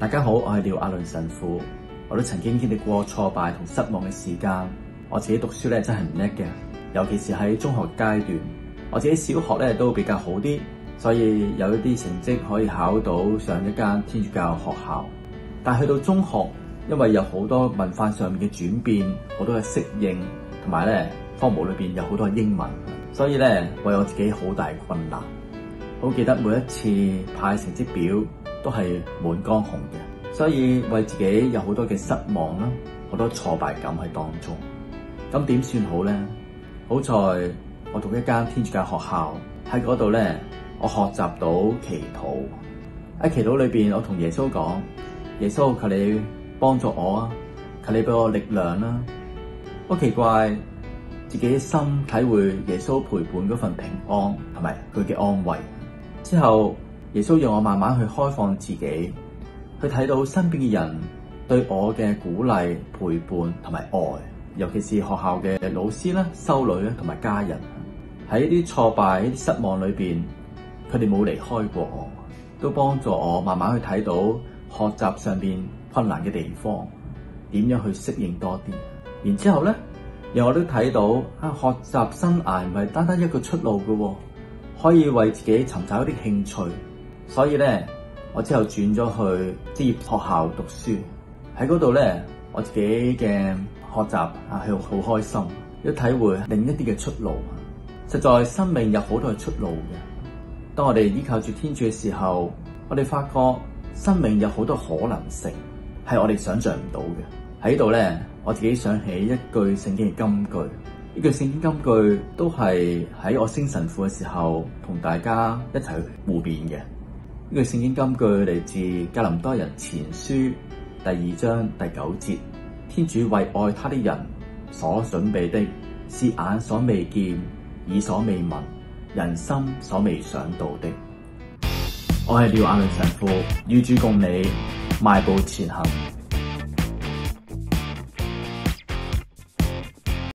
大家好，我係廖亞倫神父。我都曾經經歷過挫敗同失望嘅時間。我自己讀書咧真係唔叻嘅，尤其是喺中學階段。我自己小學咧都比較好啲，所以有一啲成績可以考到上一間天主教學校。但係去到中學，因為有好多文化上面嘅轉變，好多嘅適應，同埋咧科目裏邊有好多英文，所以咧為我自己好大困難。好記得每一次派成績表都係滿江紅嘅，所以為自己有好多嘅失望啦，好多挫敗感喺當中。咁點算好咧？好在我讀一間天主教學校，喺嗰度咧，我學習到祈禱。喺祈禱裏邊，我同耶穌講：耶穌，求你幫助我啊！求你俾我力量啦！好奇怪，自己心體會耶穌陪伴嗰份平安同埋佢嘅安慰。之後，耶穌讓我慢慢去開放自己，去睇到身邊嘅人對我嘅鼓勵、陪伴同埋愛，尤其是學校嘅老師啦、修女啦同埋家人。喺啲挫敗、啲失望裏邊，佢哋冇離開過我，都幫助我慢慢去睇到學習上邊困難嘅地方，點樣去適應多啲。然之後咧，讓我都睇到學習生涯唔係單單一個出路嘅，可以為自己尋找一啲興趣。所以咧，我之後轉咗去職業學校讀書。喺嗰度咧，我自己嘅學習係好開心，要體會另一啲嘅出路。實在生命有好多嘅出路嘅。當我哋依靠住天主嘅時候，我哋發覺生命有好多可能性，係我哋想象唔到嘅。喺度咧，我自己想起一句聖經嘅金句。呢句聖經金句都係喺我升神父嘅時候同大家一齊互辯嘅。呢句聖經金句嚟自格林多人前書第2章第9節：天主為愛他的人所準備的，是眼所未見、耳所未聞、人心所未想到的。我係廖亞倫神父，與主共你邁步前行。